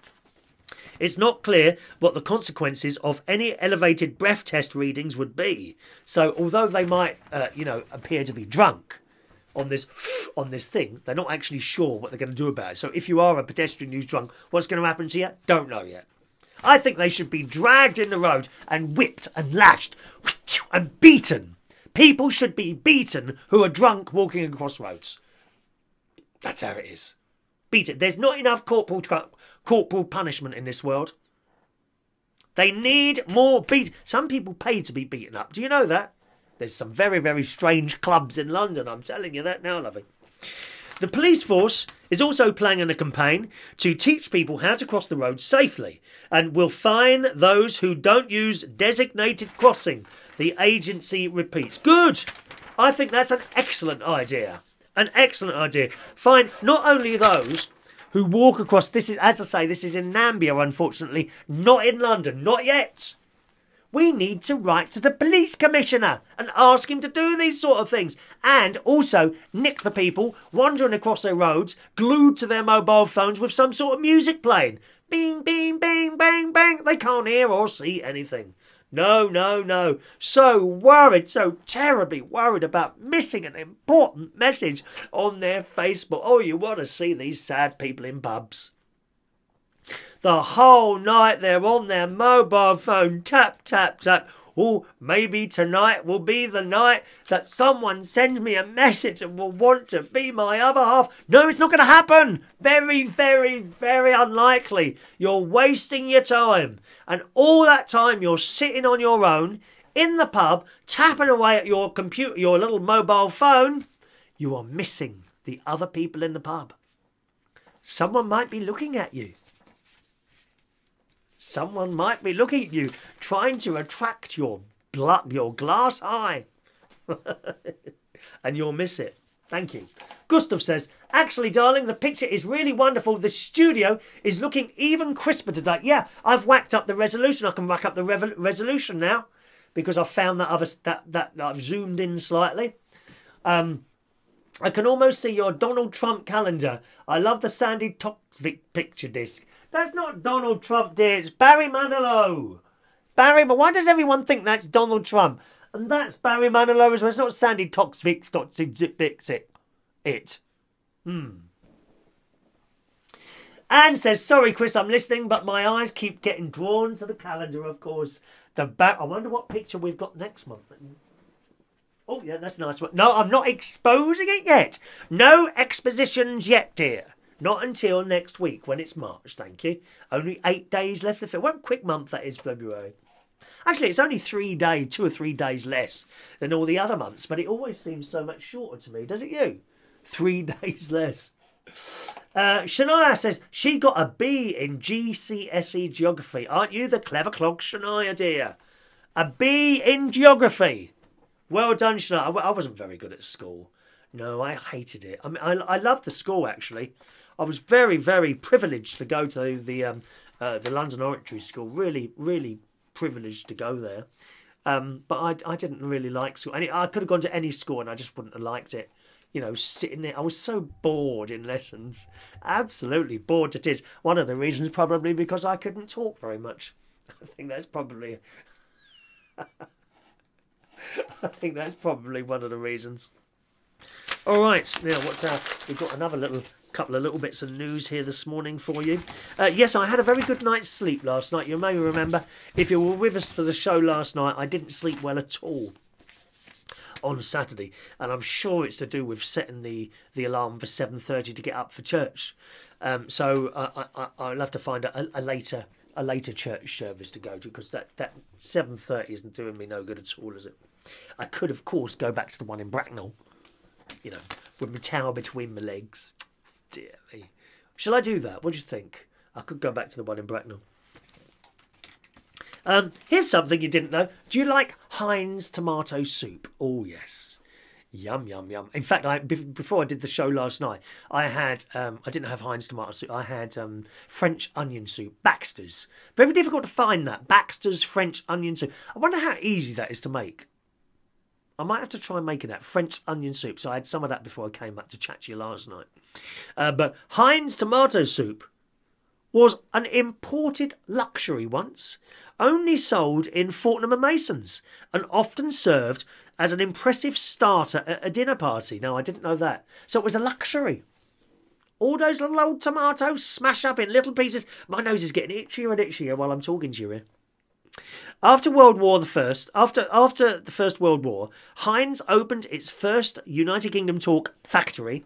It's not clear what the consequences of any elevated breath test readings would be. So, although they might, uh, you know, appear to be drunk on this on this thing, they're not actually sure what they're going to do about it. So, if you are a pedestrian who's drunk, what's going to happen to you? Don't know yet. I think they should be dragged in the road and whipped and lashed and beaten. People should be beaten who are drunk walking across roads. That's how it is. Beat it. There's not enough corporal corporal punishment in this world. They need more beat. Some people pay to be beaten up. Do you know that? There's some very, very strange clubs in London. I'm telling you that now, lovey. The police force is also planning a campaign to teach people how to cross the road safely and will fine those who don't use designated crossing. The agency repeats. Good. I think that's an excellent idea. An excellent idea. Fine not only those who walk across. This is, as I say, this is in Nambia, unfortunately, not in London. Not yet. We need to write to the police commissioner and ask him to do these sort of things. And also nick the people wandering across their roads, glued to their mobile phones with some sort of music playing. Bing, bing, bang, bang, bang. They can't hear or see anything. No, no, no. So worried, so terribly worried about missing an important message on their Facebook. Oh, you want to see these sad people in pubs. The whole night they're on their mobile phone, tap, tap, tap. Oh, maybe tonight will be the night that someone sends me a message and will want to be my other half. No, it's not going to happen. Very, very, very unlikely. You're wasting your time. And all that time you're sitting on your own in the pub, tapping away at your computer, your little mobile phone. You are missing the other people in the pub. Someone might be looking at you. Someone might be looking at you, trying to attract your blood, your glass eye. And you'll miss it. Thank you. Gustav says, actually, darling, the picture is really wonderful. The studio is looking even crisper today. Yeah, I've whacked up the resolution. I can whack up the re resolution now because I've found that, I've, that, that I've zoomed in slightly. Um, I can almost see your Donald Trump calendar. I love the Sandy Top picture disc. That's not Donald Trump, dear. It's Barry Manilow. Barry, but why does everyone think that's Donald Trump? And that's Barry Manilow as well. It's not Sandy Toxic Fix it. It. Hmm. Anne says, sorry, Chris, I'm listening, but my eyes keep getting drawn to the calendar, of course. The back. I wonder what picture we've got next month. Oh, yeah, that's a nice one. No, I'm not exposing it yet. No expositions yet, dear. Not until next week when it's March, thank you. Only eight days left of it. What a quick month that is, February. Actually, it's only three days, two or three days less than all the other months, but it always seems so much shorter to me, does it you? Three days less. Uh, Shania says, she got a B in G C S E Geography. Aren't you the clever clog, Shania, dear? A B in Geography. Well done, Shania. I wasn't very good at school. No, I hated it. I mean, I, I loved the school, actually. I was very, very privileged to go to the um, uh, the London Oratory School. Really, really privileged to go there. Um, but I, I didn't really like school. I, I could have gone to any school and I just wouldn't have liked it. You know, sitting there. I was so bored in lessons. Absolutely bored to tears. One of the reasons probably because I couldn't talk very much. I think that's probably... I think that's probably one of the reasons. All right, now what's that? We've got another little couple of little bits of news here this morning for you. Uh, yes, I had a very good night's sleep last night. You may remember, if you were with us for the show last night, I didn't sleep well at all on Saturday, and I'm sure it's to do with setting the the alarm for seven thirty to get up for church. Um, so I, I, I'll have to find a, a later a later church service to go to, because that that seven thirty isn't doing me no good at all, is it? I could, of course, go back to the one in Bracknell, you know, with my towel between my legs. Dear me. Shall I do that? What do you think? I could go back to the one in Bracknell. Um, here's something you didn't know. Do you like Heinz tomato soup? Oh, yes. Yum, yum, yum. In fact, I before I did the show last night, I had, um, I didn't have Heinz tomato soup. I had um, French onion soup. Baxter's. Very difficult to find that. Baxter's French onion soup. I wonder how easy that is to make. I might have to try making that. French onion soup. So I had some of that before I came back to chat to you last night. Uh, but Heinz tomato soup was an imported luxury once, only sold in Fortnum and Mason's, and often served as an impressive starter at a dinner party. No, I didn't know that. So it was a luxury. All those little old tomatoes smashed up in little pieces. My nose is getting itchier and itchier while I'm talking to you here. After World War the First, after after the First World War, Heinz opened its first United Kingdom talk factory.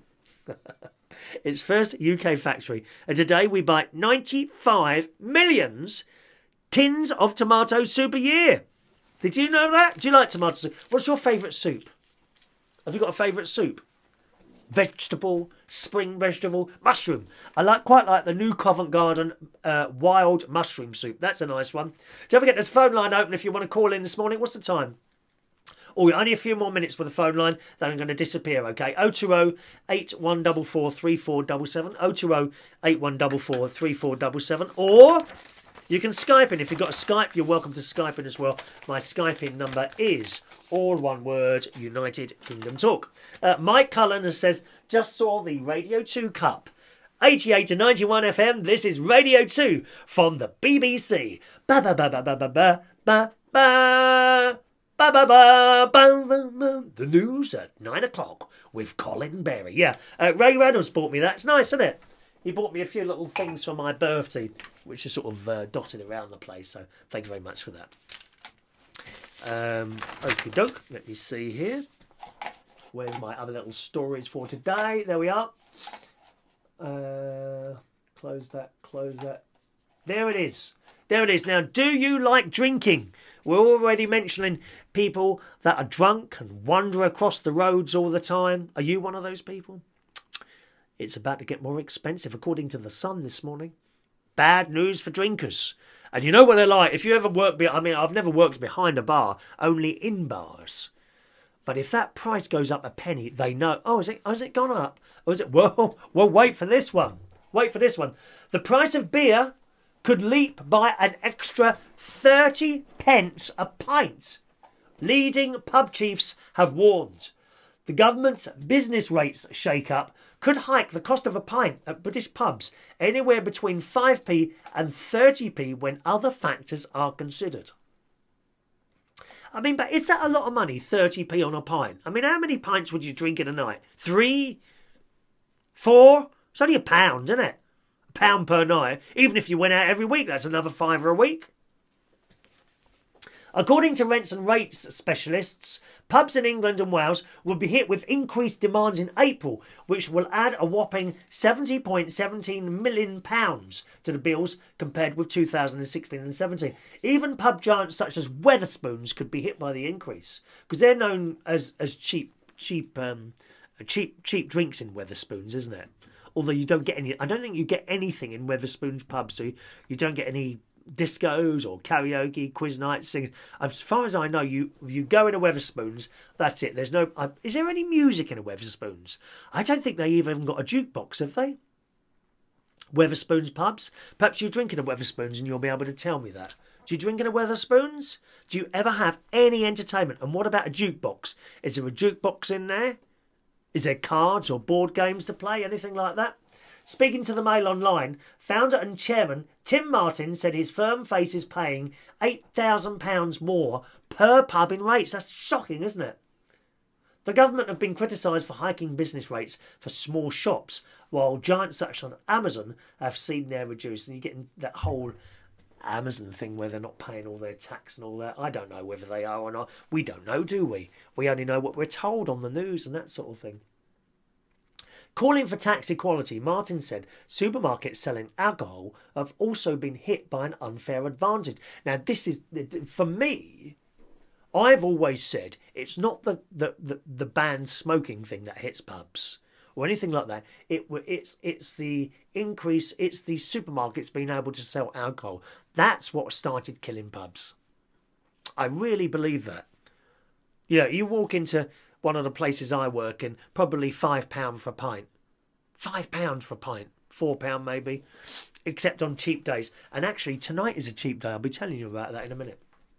Its first U K factory. And today we buy ninety-five millions tins of tomato soup a year. Did you know that? Do you like tomato soup? What's your favourite soup? Have you got a favourite soup? Vegetable, spring vegetable, mushroom. I like quite like the new Covent Garden uh, wild mushroom soup. That's a nice one. Don't forget, there's a phone line open if you want to call in this morning. What's the time? Oh, only a few more minutes with the phone line, then I'm going to disappear, okay? oh two oh, eight one four four, three four seven seven, oh two oh, eight one four four, three four seven seven, or you can Skype in. If you've got a Skype, you're welcome to Skype in as well. My Skype in number is, all one word, United Kingdom Talk. Uh, Mike Cullen says, just saw the Radio two Cup. eighty-eight to ninety-one F M, this is Radio two from the B B C. Ba ba ba ba ba ba ba ba ba. Ba, ba, ba, ba, ba, ba. The news at nine o'clock with Colin Berry. Yeah, uh, Ray Reynolds bought me that. It's nice, isn't it? He bought me a few little things for my birthday, which are sort of uh, dotted around the place. So thank you very much for that. Um, okie doke. Let me see here. Where's my other little stories for today? There we are. Uh, close that, close that. There it is. There it is. Now, do you like drinking? We're already mentioning people that are drunk and wander across the roads all the time. Are you one of those people? It's about to get more expensive, according to The Sun this morning. Bad news for drinkers. And you know what they're like. If you ever work... Be I mean, I've never worked behind a bar, only in bars. But if that price goes up a penny, they know... Oh, is it, oh, has it gone up? Or is it... Well, well, wait for this one. Wait for this one. The price of beer could leap by an extra thirty pence a pint. Leading pub chiefs have warned. The government's business rates shake-up could hike the cost of a pint at British pubs anywhere between five p and thirty p when other factors are considered. I mean, but is that a lot of money, thirty p on a pint? I mean, how many pints would you drink in a night? Three? Four? It's only a pound, isn't it? A pound per night. Even if you went out every week, that's another fiver a week. According to rents and rates specialists, pubs in England and Wales will be hit with increased demands in April, which will add a whopping seventy point one seven million pounds to the bills compared with two thousand sixteen and seventeen. Even pub giants such as Wetherspoons could be hit by the increase, because they're known as as cheap, cheap, um, cheap, cheap drinks in Wetherspoons, isn't it? Although you don't get any, I don't think you get anything in Wetherspoons pubs, so you, you don't get any discos or karaoke, quiz nights, singing. As far as I know, you you go in a Wetherspoons, that's it. There's no. Uh, is there any music in a Wetherspoons? I don't think they even got a jukebox, have they? Wetherspoons pubs. Perhaps you drink in a Wetherspoons and you'll be able to tell me that. Do you drink in a Wetherspoons? Do you ever have any entertainment? And what about a jukebox? Is there a jukebox in there? Is there cards or board games to play? Anything like that? Speaking to the Mail Online, founder and chairman Tim Martin said his firm faces paying eight thousand pounds more per pub in rates. That's shocking, isn't it? The government have been criticised for hiking business rates for small shops, while giants such as Amazon have seen their reduced. And you're getting that whole Amazon thing where they're not paying all their tax and all that. I don't know whether they are or not. We don't know, do we? We only know what we're told on the news and that sort of thing. Calling for tax equality, Martin said supermarkets selling alcohol have also been hit by an unfair advantage. Now, this is, for me, I've always said it's not the, the, the, the banned smoking thing that hits pubs or anything like that. It It's it's the increase, it's the supermarkets being able to sell alcohol. That's what started killing pubs. I really believe that. You know, you walk into one of the places I work in, probably five pounds for a pint. Five pounds for a pint. Four pounds maybe. Except on cheap days. And actually, tonight is a cheap day. I'll be telling you about that in a minute.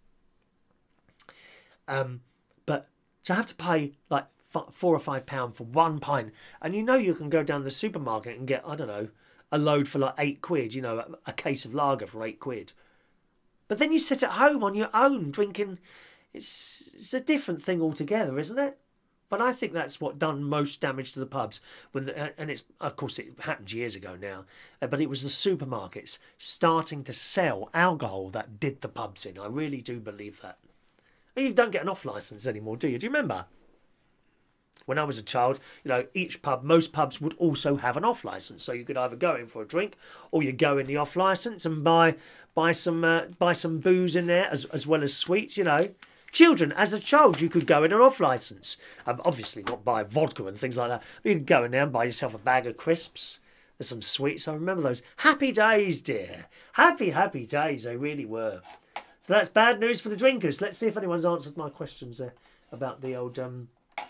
Um, but to have to pay like four or five pounds for one pint, and you know you can go down to the supermarket and get, I don't know, a load for like eight quid, you know, a, a case of lager for eight quid. But then you sit at home on your own drinking. It's, it's a different thing altogether, isn't it? But I think that's what done most damage to the pubs. When the, and it's, of course, it happened years ago now. But it was the supermarkets starting to sell alcohol that did the pubs in. I really do believe that. And you don't get an off licence anymore, do you? Do you remember? When I was a child, you know, each pub, most pubs would also have an off licence. So you could either go in for a drink or you go in the off licence and buy buy some uh, buy some booze in there as, as well as sweets, you know. Children, as a child, you could go in an off licence. Um, obviously not buy vodka and things like that. But you could go in there and buy yourself a bag of crisps and some sweets. I remember those. Happy days, dear. Happy, happy days. They really were. So that's bad news for the drinkers. Let's see if anyone's answered my questions there about the old... Um,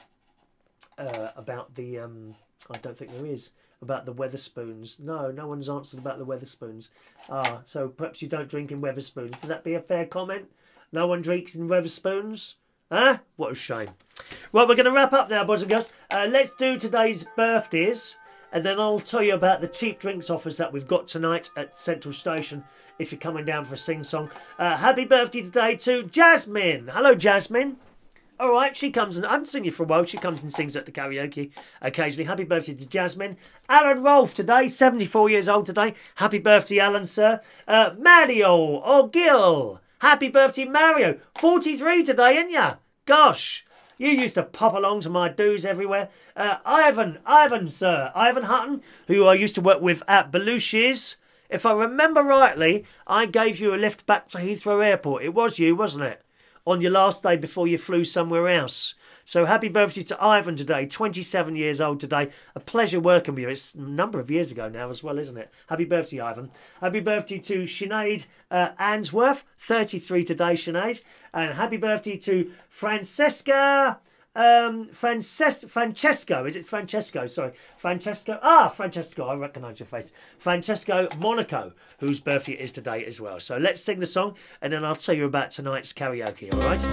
uh, about the... Um, I don't think there is. About the Wetherspoons. No, no one's answered about the Wetherspoons. Ah, so perhaps you don't drink in Wetherspoons. Would that be a fair comment? No one drinks in Wetherspoons? Huh? What a shame. Well, we're going to wrap up now, boys and girls. Uh, let's do today's birthdays. And then I'll tell you about the cheap drinks offers that we've got tonight at Central Station if you're coming down for a sing-song. Uh, happy birthday today to Jasmine. Hello, Jasmine. All right, she comes and I haven't seen you for a while. She comes and sings at the karaoke occasionally. Happy birthday to Jasmine. Alan Rolfe today, seventy-four years old today. Happy birthday, Alan, sir. Uh, Mario or Gil. Happy birthday, Mario. forty-three today, ain't ya? Gosh, you used to pop along to my do's everywhere. Uh, Ivan, Ivan, sir. Ivan Hutton, who I used to work with at Belushi's. If I remember rightly, I gave you a lift back to Heathrow Airport. It was you, wasn't it? On your last day before you flew somewhere else. So happy birthday to Ivan today, twenty-seven years old today. A pleasure working with you. It's a number of years ago now as well, isn't it? Happy birthday, Ivan. Happy birthday to Sinead uh, Answorth, thirty-three today, Sinead. And happy birthday to Francesca... Um, Frances Francesco, is it Francesco? Sorry, Francesco. Ah, Francesco, I recognise your face. Francesco Monaco, whose birthday is today as well. So let's sing the song and then I'll tell you about tonight's karaoke, all right?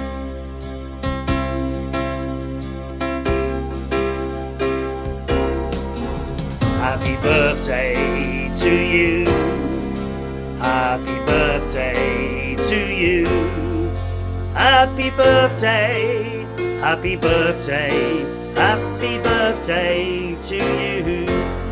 Happy birthday to you. Happy birthday to you. Happy birthday, happy birthday, happy birthday to you.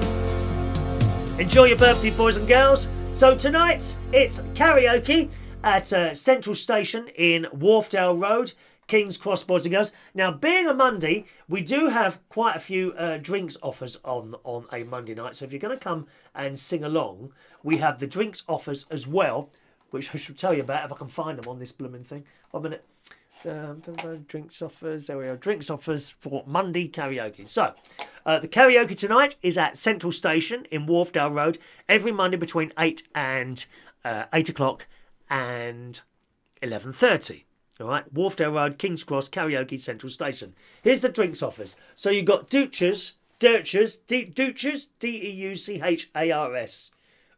Enjoy your birthday, boys and girls. So tonight it's karaoke at uh, Central Station in Wharfdale Road, King's Cross, boys and girls. Now, being a Monday, we do have quite a few uh, drinks offers on, on a Monday night. So if you're going to come and sing along, we have the drinks offers as well, which I should tell you about if I can find them on this blooming thing. One minute. Um, drinks offers. There we are. Drinks offers for Monday karaoke. So, uh, the karaoke tonight is at Central Station in Wharfdale Road every Monday between eight and uh, eight o'clock and eleven thirty. All right, Wharfdale Road, King's Cross, karaoke, Central Station. Here's the drinks offers. So you've got Douchers, Dirchers, Douchers, D E U C H A R S.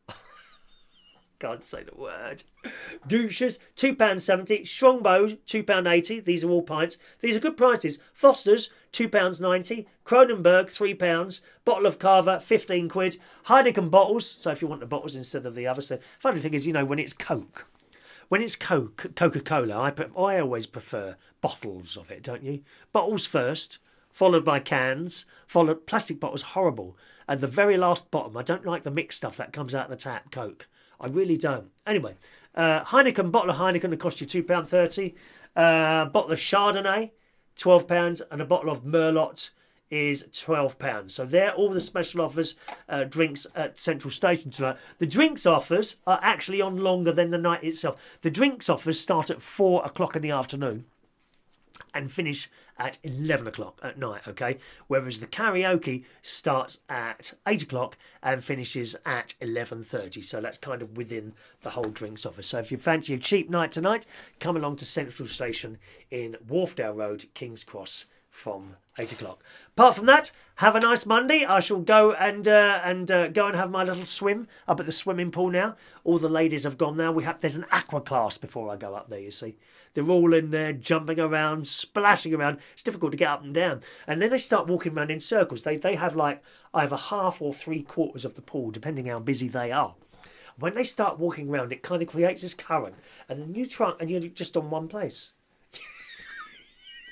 Can't say the word. Douchers, two pounds seventy. Strongbow, two pounds eighty. These are all pints. These are good prices. Foster's, two pounds ninety. Kronenberg, three pounds. Bottle of Carver, fifteen quid. Heineken bottles, so if you want the bottles instead of the others. The funny thing is, you know, when it's Coke, when it's Coke, Coca-Cola, I, I always prefer bottles of it, don't you? Bottles first, followed by cans, followed... Plastic bottles, horrible. And the very last bottom, I don't like the mixed stuff that comes out of the tap, Coke. I really don't. Anyway, uh, Heineken, bottle of Heineken will cost you two pounds thirty. Uh, bottle of Chardonnay, twelve pounds. And a bottle of Merlot is twelve pounds. So they're all the special offers, uh, drinks at Central Station tonight. The drinks offers are actually on longer than the night itself. The drinks offers start at four o'clock in the afternoon and finish at eleven o'clock at night, okay? Whereas the karaoke starts at eight o'clock and finishes at eleven thirty. So that's kind of within the whole drinks offer. So if you fancy a cheap night tonight, come along to Central Station in Wharfdale Road, King's Cross, from eight o'clock. Apart from that, have a nice Monday. I shall go and uh, and uh, go and have my little swim up at the swimming pool now. All the ladies have gone now. We have there's an aqua class before I go up there, you see. They're all in there jumping around, splashing around. It's difficult to get up and down. And then they start walking around in circles. They they have like either half or three quarters of the pool, depending how busy they are. When they start walking around, it kind of creates this current. And then you try and you're just on one place.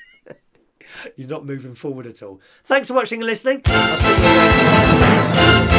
You're not moving forward at all. Thanks for watching and listening. I'll see you again.